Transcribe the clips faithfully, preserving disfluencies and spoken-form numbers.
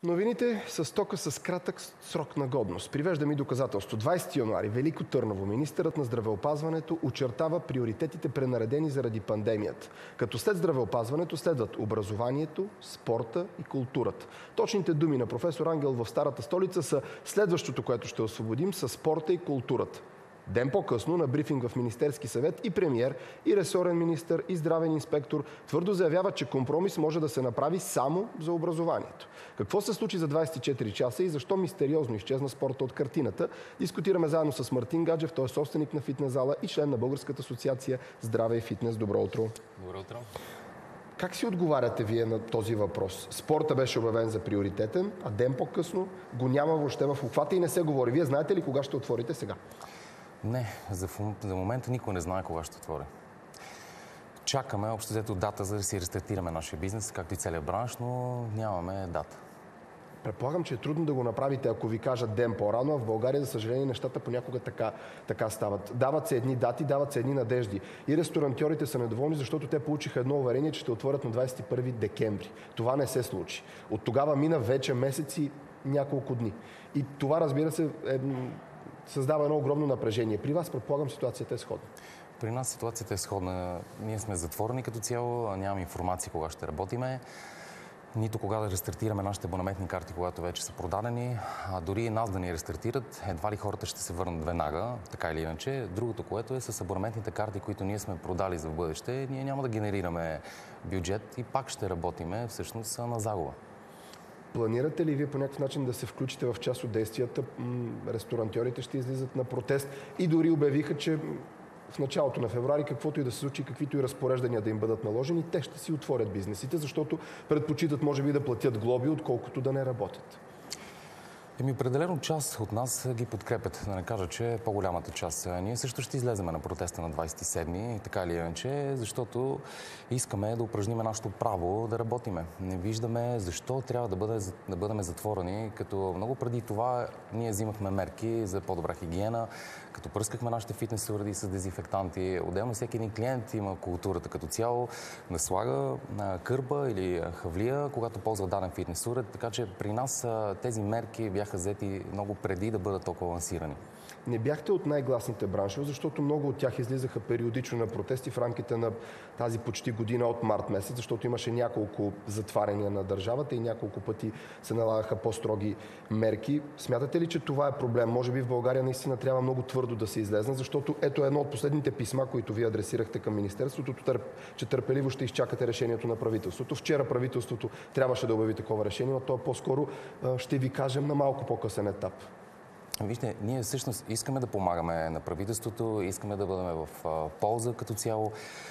Новините са стока с кратък срок на годност. Привеждам и доказателство. двайсети януари, Велико Търново, министърът на здравеопазването очертава приоритетите, пренаредени заради пандемията. Като след здравеопазването следват образованието, спорта и културата. Точните думи на професор Ангел в Старата столица са: следващото, което ще освободим, са спорта и културата. Ден по-късно на брифинг в Министерски съвет и премиер, и ресорен министър, и здравен инспектор твърдо заявяват, че компромис може да се направи само за образованието. Какво се случи за двайсет и четири часа и защо мистериозно изчезна спорта от картината? Дискутираме заедно с Мартин Гаджев, той е собственик на фитнес зала и член на Българската асоциация Здраве и фитнес. Добро утро! Добро утро! Как си отговаряте вие на този въпрос? Спорта беше обявен за приоритетен, а ден по-късно го няма въобще в обхвата и не се говори. Вие знаете ли кога ще отворите сега? Не, за, за момента никой не знае кога ще отвори. Чакаме общо взето дата, за да си рестартираме нашия бизнес, както и целият бранш, но нямаме дата. Предполагам, че е трудно да го направите, ако ви кажат ден по-рано, а в България, за съжаление, нещата понякога така, така стават. Дават се едни дати, дават се едни надежди. И ресторантьорите са недоволни, защото те получиха едно уверение, че ще отворят на двайсет и първи декември. Това не се случи. От тогава мина вече месеци, няколко дни. И това, разбира се, е... създава едно огромно напрежение. При вас, предполагам, ситуацията е сходна. При нас ситуацията е сходна. Ние сме затворени като цяло, нямаме информация кога ще работиме, нито кога да рестартираме нашите абонаментни карти, когато вече са продадени. А дори и нас да ни рестартират, едва ли хората ще се върнат веднага, така или иначе. Другото, което е с абонаментните карти, които ние сме продали за в бъдеще, ние няма да генерираме бюджет и пак ще работиме всъщност на загуба. Планирате ли вие по някакъв начин да се включите в част от действията? Ресторантьорите ще излизат на протест и дори обявиха, че в началото на февруари, каквото и да се случи, каквито и разпореждания да им бъдат наложени, те ще си отворят бизнесите, защото предпочитат, може би, да платят глоби, отколкото да не работят. Еми, определено част от нас ги подкрепят, да не кажа, че е по-голямата част. Ние също ще излеземе на протеста на двайсет и седми, така или иначе, защото искаме да упражним нашето право да работиме. Не виждаме защо трябва да, бъде, да бъдем затворени, като много преди това ние взимахме мерки за по-добра хигиена, като пръскахме нашите фитнес уреди с дезинфектанти. Отделно всеки един клиент има културата като цяло да слага кърба или хавлия, когато ползва даден фитнес уред, така че при нас тези мерки бяха взети много преди да бъдат толкова лансирани. Не бяхте от най-гласните браншове, защото много от тях излизаха периодично на протести в рамките на тази почти година от март месец, защото имаше няколко затваряния на държавата и няколко пъти се налагаха по-строги мерки. Смятате ли, че това е проблем? Може би в България наистина трябва много твърдо да се излезне, защото ето едно от последните писма, които вие адресирахте към Министерството, че търпеливо ще изчакате решението на правителството. Вчера правителството трябваше да обяви такова решение, но то по-скоро ще ви кажем на малко по-късен етап. Вижте, ние всъщност искаме да помагаме на правителството, искаме да бъдем в а, полза като цяло,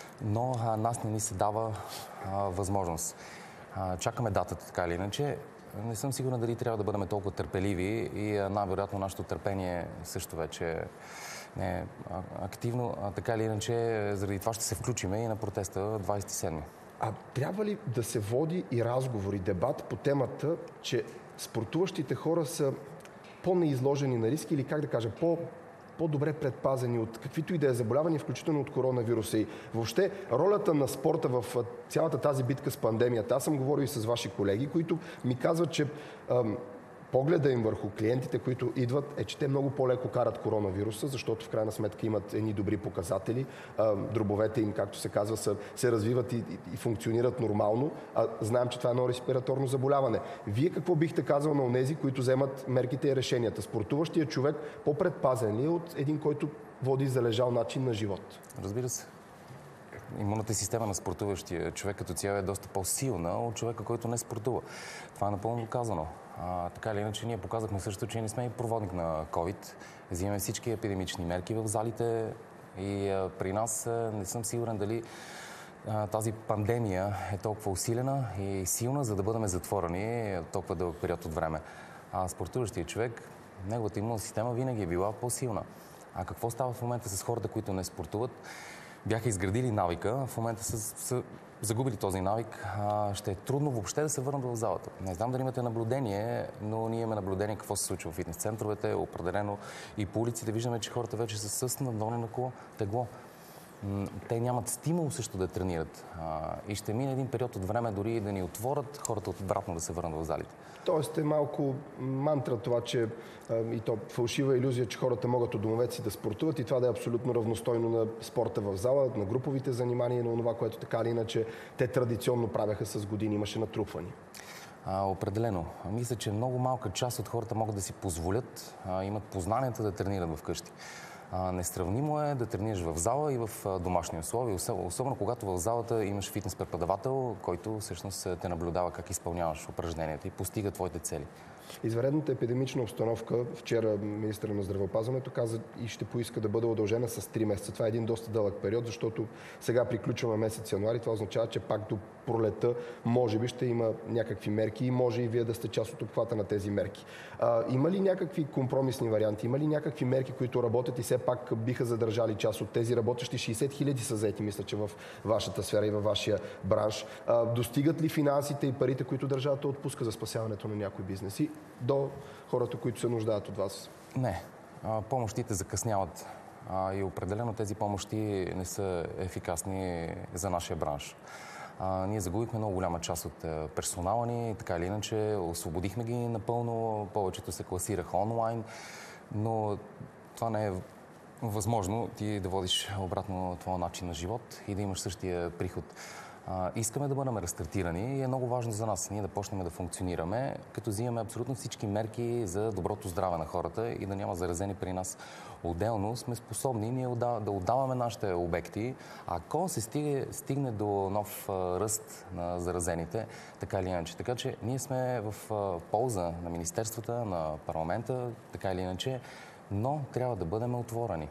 но а, нас не ни се дава а, възможност. А, чакаме датата, така или иначе. Не съм сигурна дали трябва да бъдем толкова търпеливи и най-вероятно нашето търпение също вече не е активно. А, така или иначе, заради това ще се включиме и на протеста двайсет и седми. А трябва ли да се води и разговор, и дебат по темата, че спортуващите хора са по-неизложени на риски или, как да кажа, по, по-добре предпазени от каквито и да е заболявания, включително от коронавируса? И въобще ролята на спорта в цялата тази битка с пандемията. Аз съм говорил и с ваши колеги, които ми казват, че ам, погледа им върху клиентите, които идват, е, че те много по-леко карат коронавируса, защото в крайна сметка имат едни добри показатели. А, дробовете им, както се казва, са, се развиват и, и, и функционират нормално. А знаем, че това е едно респираторно заболяване. Вие какво бихте казал на онези, които вземат мерките и решенията? Спортуващия човек по-предпазен ли е от един, който води залежал начин на живот? Разбира се. Имунната система на спортуващия човек като цяло е доста по-силна от човека, който не спортува. Това е напълно доказано. А, така или иначе, ние показахме също, че не сме и проводник на ковид. Взимаме всички епидемични мерки в залите и а, при нас а, не съм сигурен дали а, тази пандемия е толкова усилена и силна, за да бъдем затворени толкова дълъг период от време. А спортуващия човек, неговата имунна система винаги е била по-силна. А какво става в момента с хората, които не спортуват? Бяха изградили навика, в момента са, са загубили този навик, а, ще е трудно въобще да се върнат в залата. Не знам дали имате наблюдение, но ние имаме наблюдение какво се случва в фитнес центровете, определено и по улиците виждаме, че хората вече са с наднорно тегло. те нямат стимул също да тренират. А, и ще мине един период от време дори да ни отворят, хората обратно да се върнат в залите. Тоест е малко мантра това, че а, и то фалшива илюзия, че хората могат от домовете си да спортуват и това да е абсолютно равностойно на спорта в зала, на груповите занимания, на това, което така или иначе те традиционно правяха с години, имаше натрупвани. А, определено. Мисля, че много малка част от хората могат да си позволят, а, имат познанията да тренират вкъщи. А, несравнимо е да тренираш в зала и в а, домашни условия, особено когато в залата имаш фитнес преподавател, който всъщност те наблюдава как изпълняваш упражненията и постига твоите цели. Извънредната епидемична обстановка, вчера министърът на здравеопазването каза и ще поиска да бъде удължена с три месеца. Това е един доста дълъг период, защото сега приключваме месец януари. Това означава, че пак до пролета може би ще има някакви мерки и може и вие да сте част от обхвата на тези мерки. А, има ли някакви компромисни варианти? Има ли някакви мерки, които работят и все пак биха задържали част от тези работещи? шейсет хиляди са заети, мисля, че в вашата сфера и във вашия бранш. А, достигат ли финансите и парите, които държавата отпуска за спасяването на някои бизнеси до хората, които се нуждаят от вас? Не. А, помощите закъсняват. А, и определено тези помощи не са ефикасни за нашия бранш. А, ние загубихме много голяма част от а, персонала ни, така или иначе освободихме ги напълно, повечето се класираха онлайн, но това не е възможно ти да водиш обратно твоя начин на живот и да имаш същия приход. А, искаме да бъдем рестартирани и е много важно за нас ние да почнем да функционираме, като взимаме абсолютно всички мерки за доброто здраве на хората и да няма заразени при нас. Отделно сме способни ние да отдаваме нашите обекти, ако се стигне, стигне до нов а, ръст на заразените, така или иначе. Така че ние сме в а, полза на министерствата, на парламента, така или иначе, но трябва да бъдем отворени.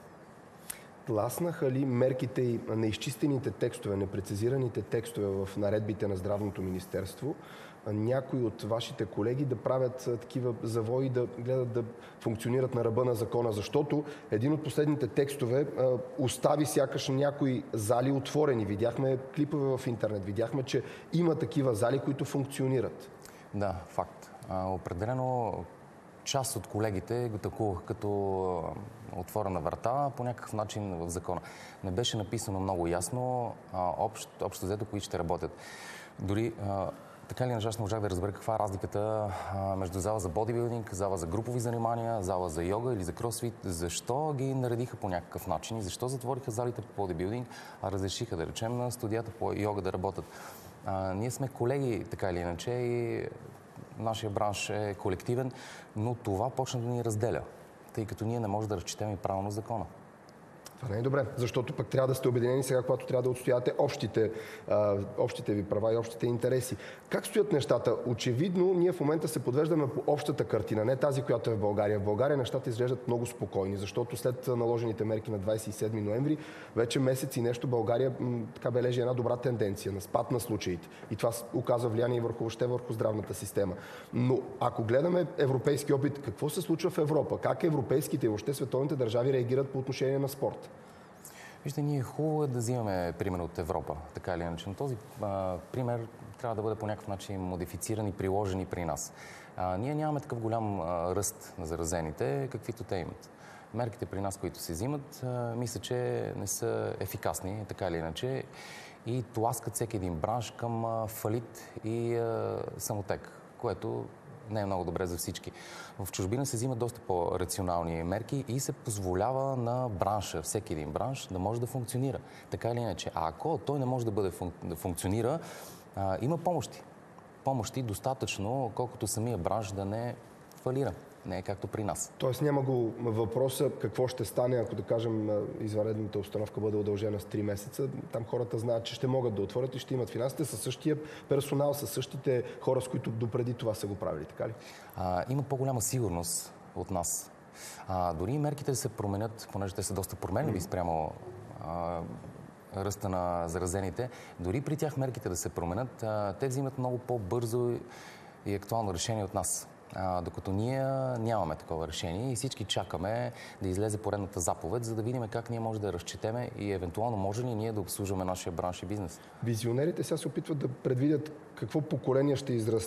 Тласнаха ли мерките и неизчистените текстове, непрецизираните текстове в наредбите на Здравното министерство някои от вашите колеги да правят такива завои, да гледат да функционират на ръба на закона? Защото един от последните текстове а, остави сякаш някои зали отворени. Видяхме клипове в интернет, видяхме, че има такива зали, които функционират. Да, факт. А, определено част от колегите го тълкуваха като отворена врата по някакъв начин в закона. Не беше написано много ясно, а, общ, общо взето, които ще работят. Дори а, така или иначе не можах да разбера каква е разликата а, между зала за бодибилдинг, зала за групови занимания, зала за йога или за кросфит. Защо ги наредиха по някакъв начин и защо затвориха залите по бодибилдинг, а разрешиха, да речем, на студията по йога да работят. А, ние сме колеги, така или иначе, и нашия бранш е колективен, но това почна да ни разделя, тъй като ние не можем да разчетем и правилно закона. Това не е добре, защото пък трябва да сте обединени сега, когато трябва да отстоявате общите, а, общите ви права и общите интереси. Как стоят нещата? Очевидно, ние в момента се подвеждаме по общата картина, не тази, която е в България. В България нещата изглеждат много спокойни, защото след наложените мерки на двадесет и седми ноември, вече месец и нещо България м, така бележи една добра тенденция на спад на случаите. И това оказва влияние върху въобще върху здравната система. Но ако гледаме европейски опит, какво се случва в Европа? Как европейските и въобще световните държави реагират по отношение на спорт? Вижте, ние хубаво е да взимаме пример от Европа, така или иначе. Но този а, пример трябва да бъде по някакъв начин модифициран и приложен и при нас. А, ние нямаме такъв голям а, ръст на заразените, каквито те имат. Мерките при нас, които се взимат, а, мисля, че не са ефикасни, така или иначе, и тласкат всеки един бранш към а, фалит и а, самотек, което не е много добре за всички. В чужбина се взимат доста по-рационални мерки и се позволява на бранша, всеки един бранш, да може да функционира. Така или иначе. А ако той не може да бъде функ... да функционира, а, има помощи. Помощи достатъчно, колкото самия бранш да не фалира. Не е както при нас. Тоест няма го въпроса какво ще стане, ако, да кажем, извънредната обстановка бъде удължена с три месеца. Там хората знаят, че ще могат да отворят и ще имат финансите със същия персонал, със същите хора, с които допреди това са го правили, така ли? А, има по-голяма сигурност от нас. А, дори и мерките да се променят, понеже те са доста променливи спрямо а, ръста на заразените. Дори при тях мерките да се променят, а, те взимат много по-бързо и актуално решение от нас. А, докато ние нямаме такова решение и всички чакаме да излезе поредната заповед, за да видим как ние може да разчетеме и евентуално може ли ние да обслужваме нашия бранш и бизнес. Визионерите сега се опитват да предвидят какво поколение ще израсте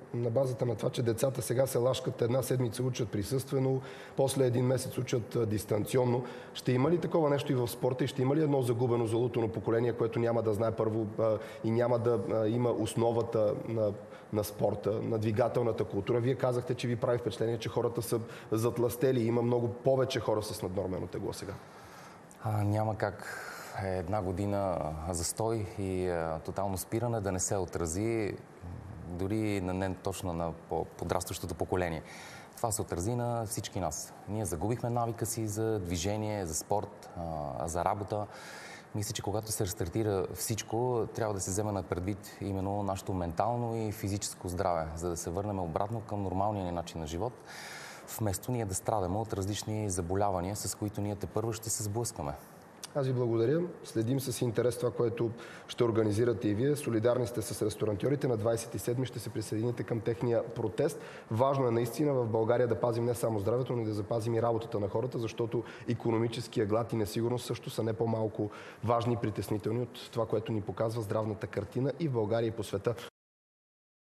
на базата на това, че децата сега се лашкат, една седмица учат присъствено, после един месец учат дистанционно. Ще има ли такова нещо и в спорта и ще има ли едно загубено золото поколение, което няма да знае първо и няма да има основата на, на спорта, на двигателната култура? Вие казахте, че ви прави впечатление, че хората са затлъстели. Има много повече хора с наднормено тегло сега. А, няма как една година застой и а, тотално спиране да не се отрази дори на не точно на подрастващото поколение. Това се отрази на всички нас. Ние загубихме навика си за движение, за спорт, а, за работа. Мисля, че когато се рестартира всичко, трябва да се вземе на предвид именно нашето ментално и физическо здраве, за да се върнем обратно към нормалния ни начин на живот, вместо ние да страдаме от различни заболявания, с които ние тепърва ще се сблъскаме. Аз ви благодаря. Следим с интерес това, което ще организирате и вие. Солидарни сте с ресторантьорите. На двадесет и седми ще се присъедините към техния протест. Важно е наистина в България да пазим не само здравето, но и да запазим и работата на хората, защото икономическия глад и несигурност също са не по-малко важни и притеснителни от това, което ни показва здравната картина и в България, и по света.